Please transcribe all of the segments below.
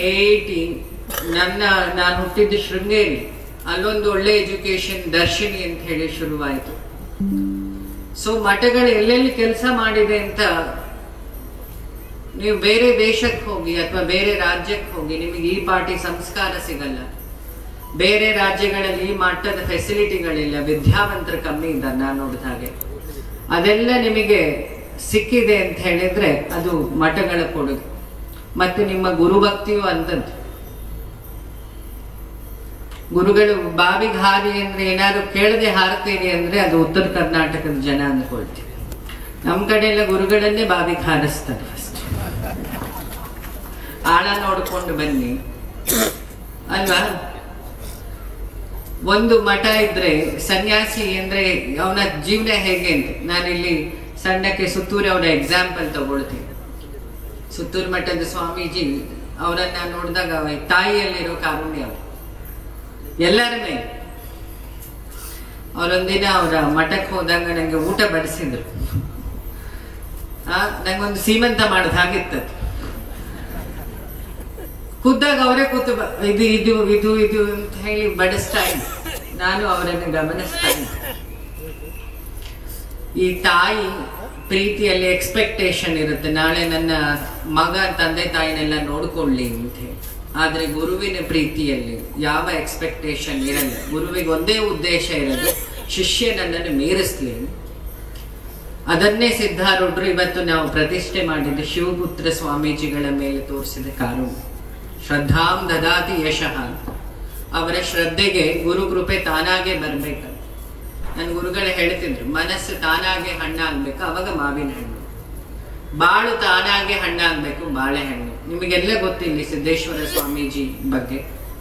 1980 ನಾನು ಹುಟ್ಟಿದ್ದು ಶೃಂಗೇರಿ. ಅಲ್ಲೊಂದು ಒಳ್ಳೆ ಎಜುಕೇಶನ್ ದರ್ಶಿನಿ ಅಂತ ಹೇಳಿ ಶುರುವಾಯಿತು. ಸೊ ಮಠಗಳು ಎಲ್ಲೆಲ್ಲಿ ಕೆಲಸ ಮಾಡಿದೆ ಅಂತ ನೀವು ಬೇರೆ ದೇಶಕ್ಕೆ ಹೋಗಿ ಅಥವಾ ಬೇರೆ ರಾಜ್ಯಕ್ಕೆ ಹೋಗಿ ನಿಮಗೆ ಈ ಪಾರ್ಟಿ ಸಂಸ್ಕಾರ ಸಿಗಲ್ಲ. ಬೇರೆ ರಾಜ್ಯಗಳಲ್ಲಿ ಈ ಮಟ್ಟದ ಫೆಸಿಲಿಟಿಗಳಿಲ್ಲ, ವಿದ್ಯಾವಂತರು ಕಮ್ಮಿ ಇದ್ದಾರೆ ನಾನು ನೋಡಿದ ಹಾಗೆ. ಅದೆಲ್ಲ ನಿಮಗೆ ಸಿಕ್ಕಿದೆ ಅಂತ ಹೇಳಿದ್ರೆ ಅದು ಮಠಗಳ ಕೊಡುಗೆ. ಮತ್ತೆ ನಿಮ್ಮ ಗುರುಭಕ್ತಿಯು ಅಂತದ್ದು. ಗುರುಗಳು ಬಾವಿಗೆ ಹಾರಿ ಅಂದ್ರೆ ಏನಾದ್ರು ಕೇಳದೆ ಹಾರ್ತೀರಿ ಅಂದ್ರೆ ಅದು ಉತ್ತರ ಕರ್ನಾಟಕದ ಜನ ಅಂದ್ಕೊಳ್ತೀವಿ. ನಮ್ಮ ಕಡೆ ಎಲ್ಲ ಗುರುಗಳನ್ನೇ ಬಾವಿಗೆ ಹಾರಿಸ್ತಾರೆ. ಫಸ್ಟ್ ಆಳ ನೋಡ್ಕೊಂಡು ಬನ್ನಿ ಅಲ್ವಾ. ಒಂದು ಮಠ ಇದ್ರೆ ಸನ್ಯಾಸಿ ಅಂದ್ರೆ ಅವನ ಜೀವನ ಹೇಗೆ ಅಂತ ನಾನಿಲ್ಲಿ ಸಣ್ಣಕ್ಕೆ ಸುತ್ತೂರು ಅವರ ಎಕ್ಸಾಂಪಲ್ ತಗೊಳ್ತೀನಿ. ಸುತ್ತೂರು ಮಠದ ಸ್ವಾಮೀಜಿ ಅವರನ್ನ ನೋಡಿದಾಗ ತಾಯಿಯಲ್ಲಿರೋ ಕಾರುಣ್ಯ ಎಲ್ಲರ ಮೇಲೆ. ಅವರೊಂದಿನ ಅವರ ಮಠಕ್ಕೆ ಹೋದಾಗ ನಂಗೆ ಊಟ ಬಡಿಸಿದ್ರು. ನಂಗೊಂದು ಸೀಮಂತ ಮಾಡಿದ ಹಾಗಿತ್ತದು. ಖುದ್ದಾಗ ಅವರೇ ಕೂತು ಇದು ಇದು ಇದು ಇದು ಅಂತ ಹೇಳಿ ಬಡಿಸ್ತಾ ಇದ್ದೆ. ನಾನು ಅವರನ್ನು ಗಮನಿಸ್ತಾ ಇದ್ದೆ. ಈ ತಾಯಿ ಪ್ರೀತಿಯಲ್ಲಿ ಎಕ್ಸ್ಪೆಕ್ಟೇಷನ್ ಇರುತ್ತೆ, ನಾಳೆ ನನ್ನ ಮಗ ತಂದೆ ತಾಯಿನೆಲ್ಲ ನೋಡ್ಕೊಳ್ಳಿ ಅಂತ ಹೇಳಿ. ಆದ್ರೆ ಗುರುವಿನ ಪ್ರೀತಿಯಲ್ಲಿ ಯಾವ ಎಕ್ಸ್ಪೆಕ್ಟೇಷನ್ ಇರಲ್ಲ. ಗುರುವಿಗೆ ಒಂದೇ ಉದ್ದೇಶ ಇರೋದು, ಶಿಷ್ಯ ನನ್ನನ್ನು ಮೀರಿಸ್ಲಿ. ಅದನ್ನೇ ಸಿದ್ಧಾರೂಢರು ಇವತ್ತು ನಾವು ಪ್ರತಿಷ್ಠೆ ಮಾಡಿದ್ದು ಶಿವಪುತ್ರ ಸ್ವಾಮೀಜಿಗಳ ಮೇಲೆ ತೋರಿಸಿದ ಕಾರುಣ್ಯ. ಶ್ರದ್ಧಾಂ ದದಾತಿ ಯಶಃ. ಅವರ ಶ್ರದ್ಧೆಗೆ ಗುರು ಕೃಪೆ ತಾನಾಗೆ ಬರ್ಬೇಕು. ನನ್ನ ಗುರುಗಳೇ ಹೇಳ್ತಿದ್ರು, ಮನಸ್ಸು ತಾನಾಗೆ ಹಣ್ಣಾಗ್ಬೇಕು, ಅವಾಗ ಮಾವಿನ ಹಣ್ಣು. ಬಾಳು ತಾನಾಗೆ ಹಣ್ಣಾಗ್ಬೇಕು, ಬಾಳೆಹಣ್ಣು. ನಿಮಗೆಲ್ಲ ಗೊತ್ತಿಲ್ಲ ಸಿದ್ದೇಶ್ವರ ಸ್ವಾಮೀಜಿ ಬಗ್ಗೆ.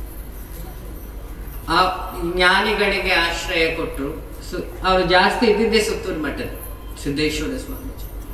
ಆ ಜ್ಞಾನಿಗಳಿಗೆ ಆಶ್ರಯ ಕೊಟ್ಟರು. ಅವರು ಜಾಸ್ತಿ ಇದ್ದಿದ್ದೇ ಸುತ್ತೂರು ಮಠದ ಸಿದ್ದೇಶ್ವರ ಸ್ವಾಮೀಜಿ.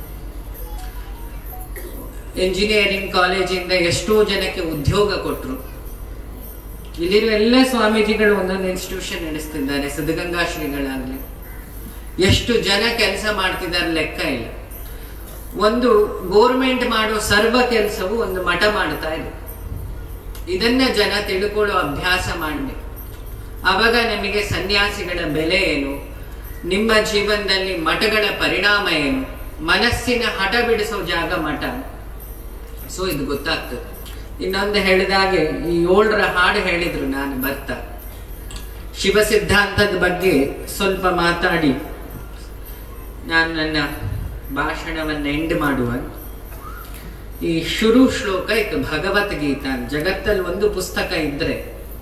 ಇಂಜಿನಿಯರಿಂಗ್ ಕಾಲೇಜಿಂದ ಎಷ್ಟೋ ಜನಕ್ಕೆ ಉದ್ಯೋಗ ಕೊಟ್ಟರು. ಇಲ್ಲಿರುವ ಎಲ್ಲ ಸ್ವಾಮೀಜಿಗಳು ಒಂದೊಂದು ಇನ್ಸ್ಟಿಟ್ಯೂಷನ್ ನಡೆಸ್ತಿದ್ದಾರೆ. ಸಿದ್ಧಗಂಗಾ ಶ್ರೀಗಳಾಗಲಿ ಎಷ್ಟು ಜನ ಕೆಲಸ ಮಾಡ್ತಿದ್ದಾರೆ ಲೆಕ್ಕ ಇಲ್ಲ. ಒಂದು ಗೋರ್ಮೆಂಟ್ ಮಾಡೋ ಸರ್ವ ಕೆಲಸವು ಒಂದು ಮಠ ಮಾಡ್ತಾ ಇದೆ. ಇದನ್ನ ಜನ ತಿಳ್ಕೊಳ್ಳೋ ಅಭ್ಯಾಸ ಮಾಡಬೇಕು. ಆವಾಗ ನಮಗೆ ಸನ್ಯಾಸಿಗಳ ಬೆಲೆ ಏನು, ನಿಮ್ಮ ಜೀವನದಲ್ಲಿ ಮಠಗಳ ಪರಿಣಾಮ ಏನು, ಮನಸ್ಸಿನ ಹಠ ಬಿಡಿಸೋ ಜಾಗ ಮಠ. ಸೊ ಇದು ಗೊತ್ತಾಗ್ತದೆ. ಇನ್ನೊಂದು ಹೇಳಿದಾಗೆ ಈ 7ರ ಹಾಡು ಹೇಳಿದ್ರು ನಾನು ಬರ್ತಾ. ಶಿವ ಸಿದ್ಧಾಂತದ ಬಗ್ಗೆ ಸ್ವಲ್ಪ ಮಾತಾಡಿ ನಾನು ನನ್ನ ಭಾಷಣವನ್ನು ಎಂಡ್ ಮಾಡುವ. ಈ ಶುರು ಶ್ಲೋಕ ಇತ್ತು ಭಗವದ್ಗೀತಾ. ಜಗತ್ತಲ್ಲಿ ಒಂದು ಪುಸ್ತಕ ಇದ್ರೆ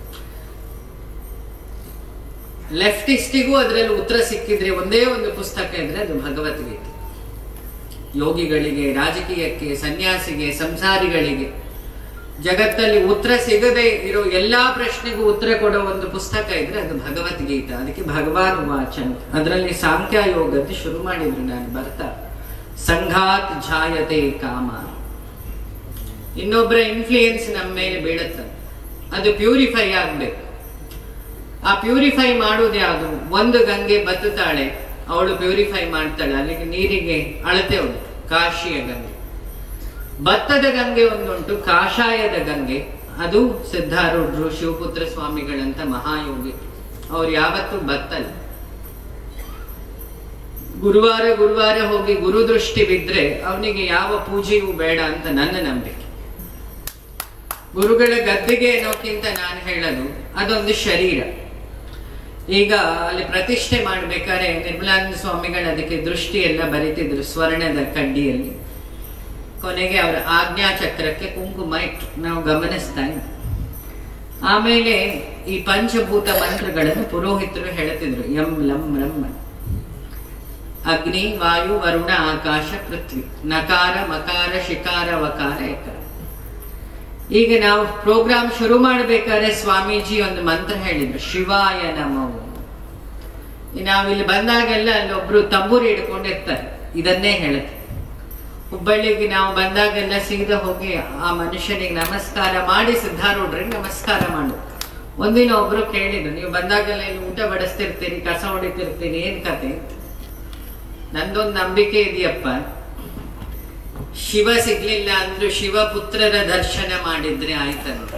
ಲೆಫ್ಟಿಸ್ಟಿಗೂ ಅದರಲ್ಲಿ ಉತ್ತರ ಸಿಕ್ಕಿದ್ರೆ ಒಂದೇ ಒಂದು ಪುಸ್ತಕ ಇದ್ರೆ ಅದು ಭಗವದ್ಗೀತೆ. ಯೋಗಿಗಳಿಗೆ, ರಾಜಕೀಯಕ್ಕೆ, ಸನ್ಯಾಸಿಗೆ, ಸಂಸಾರಿಗಳಿಗೆ ಜಗತ್ತಲ್ಲಿ ಉತ್ತರ ಸಿಗದೆ ಇರೋ ಎಲ್ಲಾ ಪ್ರಶ್ನೆಗೂ ಉತ್ತರ ಕೊಡೋ ಒಂದು ಪುಸ್ತಕ ಇದ್ರೆ ಅದು ಭಗವದ್ಗೀತಾ. ಅದಕ್ಕೆ ಭಗವಾನ್ ವಾಚನ್. ಅದರಲ್ಲಿ ಸಾಂಖ್ಯ ಯೋಗದ್ದು ಶುರು ಮಾಡಿದ್ರು ನಾನು ಬರ್ತಾ. ಸಂಘಾತ್ ಜಾಯತೆ ಕಾಮ. ಇನ್ನೊಬ್ಬರ ಇನ್ಫ್ಲೂಯೆನ್ಸ್ ನಮ್ಮ ಮೇಲೆ ಬೀಳುತ್ತೆ, ಅದು ಪ್ಯೂರಿಫೈ ಆಗ್ಬೇಕು. ಆ ಪ್ಯೂರಿಫೈ ಮಾಡೋದು ಯಾವುದು? ಒಂದು ಗಂಗೆ ಬತ್ತುತ್ತಾಳೆ, ಅವಳು ಪ್ಯೂರಿಫೈ ಮಾಡ್ತಾಳೆ. ಅಲ್ಲಿಗೆ ನೀರಿಗೆ ಅಳತೆ ಉಂಟು, ಕಾಶಿಯ ಗಂಗೆ. ಭತ್ತದ ಗಂಗೆ ಒಂದುಂಟು, ಕಾಷಾಯದ ಗಂಗೆ. ಅದು ಸಿದ್ಧಾರೂಢರು, ಶಿವಪುತ್ರ ಸ್ವಾಮಿಗಳಂತ ಮಹಾಯೋಗಿ. ಅವ್ರು ಯಾವತ್ತೂ ಬತ್ತಲ್ಲ. ಗುರುವಾರ ಹೋಗಿ ಗುರುದೃಷ್ಟಿ ಬಿದ್ರೆ ಅವನಿಗೆ ಯಾವ ಪೂಜೆಯೂ ಬೇಡ ಅಂತ ನನ್ನ ನಂಬಿಕೆ. ಗುರುಗಳ ಗದ್ದೆಗೆ ಅನ್ನೋಕ್ಕಿಂತ ನಾನು ಹೇಳೋದು ಅದೊಂದು ಶರೀರ. ಈಗ ಅಲ್ಲಿ ಪ್ರತಿಷ್ಠೆ ಮಾಡ್ಬೇಕಾದ್ರೆ ನಿರ್ಮಲಾನಂದ ಸ್ವಾಮಿಗಳು ಅದಕ್ಕೆ ದೃಷ್ಟಿ ಎಲ್ಲ ಬರೀತಿದ್ರು ಸ್ವರ್ಣದ ಕಡ್ಡಿಯಲ್ಲಿ. ಕೊನೆಗೆ ಅವರ ಆಜ್ಞಾ ಚಕ್ರಕ್ಕೆ ಕುಂಕುಮ ಇಟ್ಟು ನಾವು ಗಮನಿಸ್ತಾ ಇದ್ವಿ. ಆಮೇಲೆ ಈ ಪಂಚಭೂತ ಮಂತ್ರಗಳನ್ನು ಪುರೋಹಿತರು ಹೇಳ್ತಿದ್ರು. ಯಂ ಲಂ ರಂ. ಅಗ್ನಿ, ವಾಯು, ವರುಣ, ಆಕಾಶ, ಪೃಥ್ವಿ. ನಕಾರ, ಮಕಾರ, ಶಿಕಾರ, ವಕಾರ, ಎಕಾರ. ಈಗ ನಾವು ಪ್ರೋಗ್ರಾಮ್ ಶುರು ಮಾಡ್ಬೇಕಾದ್ರೆ ಸ್ವಾಮೀಜಿ ಒಂದು ಮಂತ್ರ ಹೇಳಿದ್ರು, ಶಿವಾಯ ನಮೋ. ನಾವಿಲ್ಲಿ ಬಂದಾಗೆಲ್ಲ ಅಲ್ಲೊಬ್ರು ತಂಬೂರಿ ಹಿಡ್ಕೊಂಡಿರ್ತಾರೆ, ಇದನ್ನೇ ಹೇಳುತ್ತೆ. ಹುಬ್ಬಳ್ಳಿಗೆ ನಾವು ಬಂದಾಗೆಲ್ಲ ಸೀದಾ ಹೋಗಿ ಆ ಮನುಷ್ಯನಿಗೆ ನಮಸ್ಕಾರ ಮಾಡಿ ಸಿದ್ಧಾರೂಢರಿಗೆ ನಮಸ್ಕಾರ ಮಾಡು. ಒಂದಿನ ಒಬ್ರು ಕೇಳಿದ್ರು, ನೀವು ಬಂದಾಗೆಲ್ಲ ಇಲ್ಲಿ ಊಟ ಬಡಿಸ್ತಿರ್ತೀರಿ, ಕಸ ಹೊಡಿತಿರ್ತೀರಿ, ಏನ್ ಕತೆ? ನಂದೊಂದು ನಂಬಿಕೆ ಇದೆಯಪ್ಪ, ಶಿವ ಸಿಗ್ಲಿಲ್ಲ ಅಂದ್ರೂ ಶಿವಪುತ್ರರ ದರ್ಶನ ಮಾಡಿದ್ರೆ ಆಯ್ತಂತ.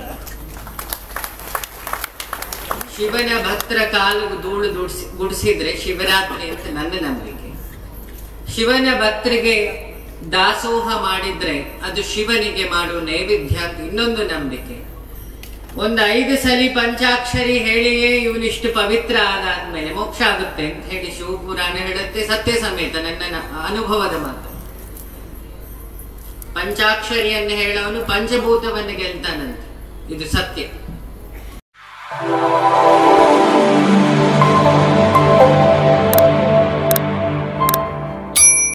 ಶಿವನ ಭಕ್ತರ ಕಾಲು ಧೂಳು ಗುಡಿಸಿದ್ರೆ ಶಿವರಾತ್ರಿ ಅಂತ ನನ್ನ ನಂಬಿಕೆ. ಶಿವನ ಭಕ್ತರಿಗೆ ದಾಸೋಹ ಮಾಡಿದ್ರೆ ಅದು ಶಿವನಿಗೆ ಮಾಡುವ ನೈವೇದ್ಯ ಅಂತ ಇನ್ನೊಂದು ನಂಬಿಕೆ. ಒಂದು 5 ಸಲ ಪಂಚಾಕ್ಷರಿ ಹೇಳಿಯೇ ಇವನಿಷ್ಟು ಪವಿತ್ರ ಆದಾದ್ಮೇಲೆ ಮೋಕ್ಷ ಆಗುತ್ತೆ ಅಂತ ಹೇಳಿ ಶಿವಪುರಾಣ ಹೇಳುತ್ತೆ. ಸತ್ಯ ಸಮೇತ ನನ್ನ ಅನುಭವದ ಮಾತು. ಪಂಚಾಕ್ಷರಿಯನ್ನು ಹೇಳೋನು ಪಂಚಭೂತವನ್ನು ಗೆಲ್ತಾನಂತೆ. ಇದು ಸತ್ಯ.